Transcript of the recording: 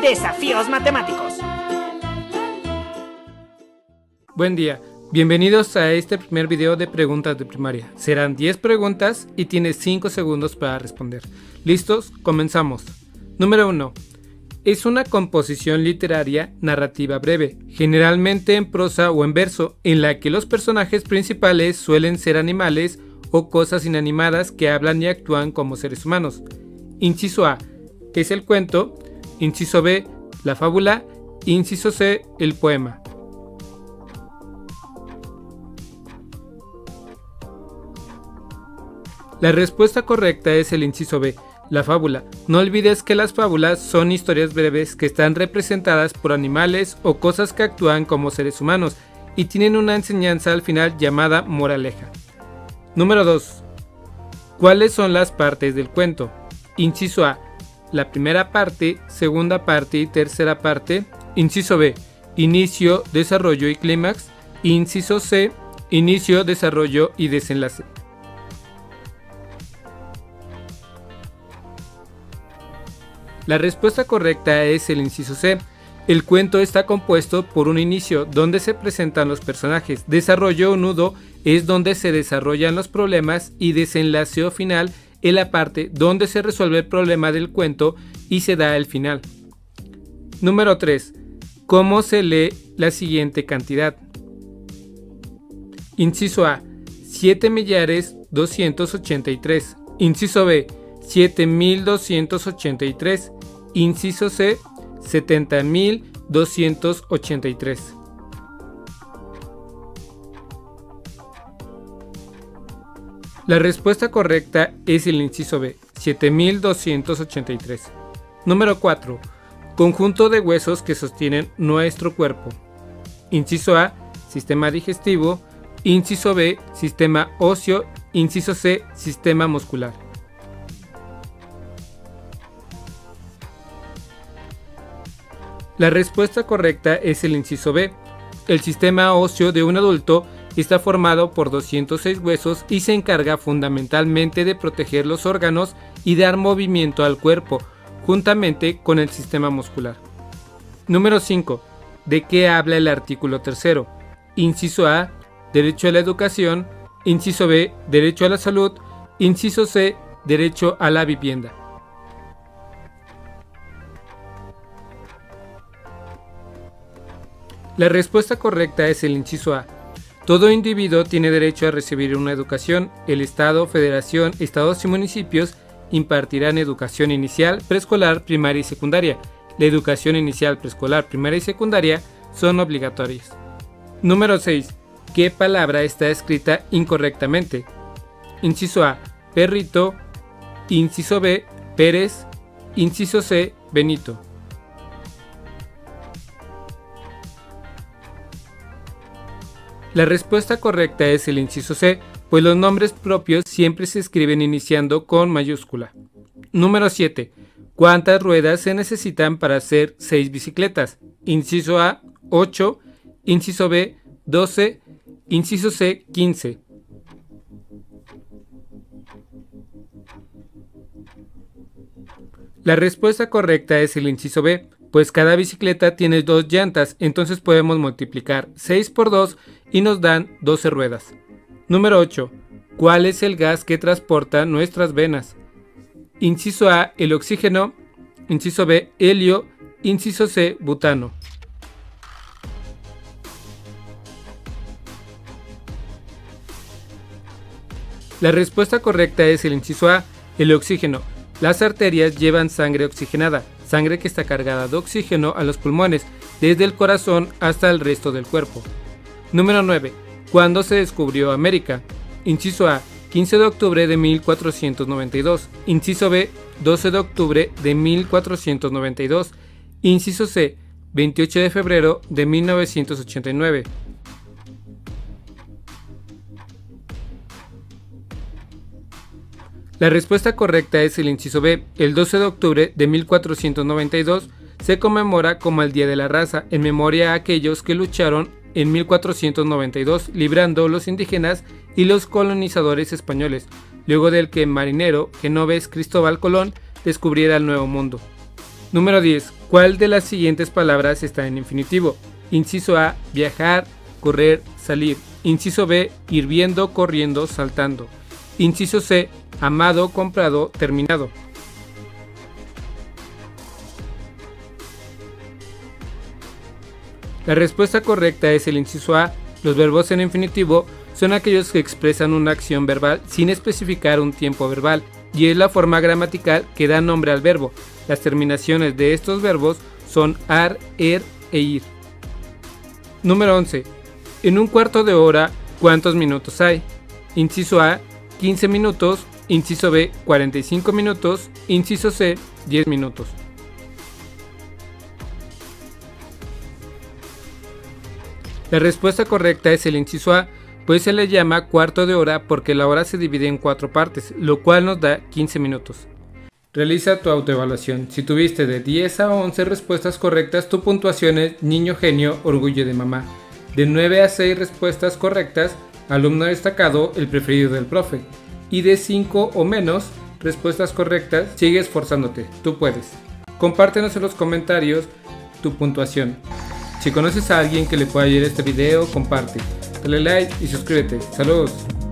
Desafíos matemáticos. Buen día, bienvenidos a este primer video de preguntas de primaria. Serán 10 preguntas y tienes 5 segundos para responder. ¿Listos? Comenzamos. Número 1. Es una composición literaria narrativa breve, generalmente en prosa o en verso, en la que los personajes principales suelen ser animales o cosas inanimadas que hablan y actúan como seres humanos. Inciso A es el cuento, inciso B la fábula, inciso C el poema. La respuesta correcta es el inciso B, la fábula. No olvides que las fábulas son historias breves que están representadas por animales o cosas que actúan como seres humanos y tienen una enseñanza al final llamada moraleja. Número 2. ¿Cuáles son las partes del cuento? Inciso A, la primera parte, segunda parte y tercera parte. Inciso B, inicio, desarrollo y clímax. Inciso C, inicio, desarrollo y desenlace. La respuesta correcta es el inciso C. El cuento está compuesto por un inicio, donde se presentan los personajes, desarrollo o nudo es donde se desarrollan los problemas y desenlace o final es la parte donde se resuelve el problema del cuento y se da el final. Número 3. ¿Cómo se lee la siguiente cantidad? Inciso A, 7.283. Inciso B, 7.283. Inciso C, 70.283. La respuesta correcta es el inciso B, 7.283. Número 4. Conjunto de huesos que sostienen nuestro cuerpo. Inciso A, sistema digestivo. Inciso B, sistema óseo. Inciso C, sistema muscular. La respuesta correcta es el inciso B. El sistema óseo de un adulto está formado por 206 huesos y se encarga fundamentalmente de proteger los órganos y dar movimiento al cuerpo, juntamente con el sistema muscular. Número 5. ¿De qué habla el artículo 3? Inciso A, derecho a la educación. Inciso B, derecho a la salud. Inciso C, derecho a la vivienda. La respuesta correcta es el inciso A. Todo individuo tiene derecho a recibir una educación. El Estado, Federación, Estados y municipios impartirán educación inicial, preescolar, primaria y secundaria. La educación inicial, preescolar, primaria y secundaria son obligatorias. Número 6. ¿Qué palabra está escrita incorrectamente? Inciso A, perrito. Inciso B, Pérez. Inciso C, Benito. La respuesta correcta es el inciso C, pues los nombres propios siempre se escriben iniciando con mayúscula. Número 7. ¿Cuántas ruedas se necesitan para hacer 6 bicicletas? Inciso A, 8. Inciso B, 12. Inciso C, 15. La respuesta correcta es el inciso B, pues cada bicicleta tiene 2 llantas, entonces podemos multiplicar 6 por 2 y nos dan 12 ruedas. Número 8. ¿Cuál es el gas que transporta nuestras venas? Inciso A, el oxígeno. Inciso B, helio. Inciso C, butano. La respuesta correcta es el inciso A, el oxígeno. Las arterias llevan sangre oxigenada, sangre que está cargada de oxígeno a los pulmones, desde el corazón hasta el resto del cuerpo. Número 9. ¿Cuándo se descubrió América? Inciso A, 15 de octubre de 1492. Inciso B, 12 de octubre de 1492. Inciso C, 28 de febrero de 1989. La respuesta correcta es el inciso B. El 12 de octubre de 1492 se conmemora como el Día de la Raza, en memoria a aquellos que lucharon en 1492, librando los indígenas y los colonizadores españoles, luego del que el marinero genovés Cristóbal Colón descubriera el Nuevo Mundo. Número 10. ¿Cuál de las siguientes palabras está en infinitivo? Inciso A, viajar, correr, salir. Inciso B, hirviendo, corriendo, saltando. Inciso C, amado, comprado, terminado. La respuesta correcta es el inciso A. Los verbos en infinitivo son aquellos que expresan una acción verbal sin especificar un tiempo verbal, y es la forma gramatical que da nombre al verbo. Las terminaciones de estos verbos son ar, er e ir. Número 11. En un cuarto de hora, ¿cuántos minutos hay? Inciso A, 15 minutos. Inciso B, 45 minutos. Inciso C, 10 minutos. La respuesta correcta es el inciso A, pues se le llama cuarto de hora porque la hora se divide en 4 partes, lo cual nos da 15 minutos. Realiza tu autoevaluación. Si tuviste de 10 a 11 respuestas correctas, tu puntuación es niño genio, orgullo de mamá. De 9 a 6 respuestas correctas, alumno destacado, el preferido del profe. Y de 5 o menos respuestas correctas, sigue esforzándote, tú puedes. Compártenos en los comentarios tu puntuación. Si conoces a alguien que le pueda ayudar este video, comparte, dale like y suscríbete. Saludos.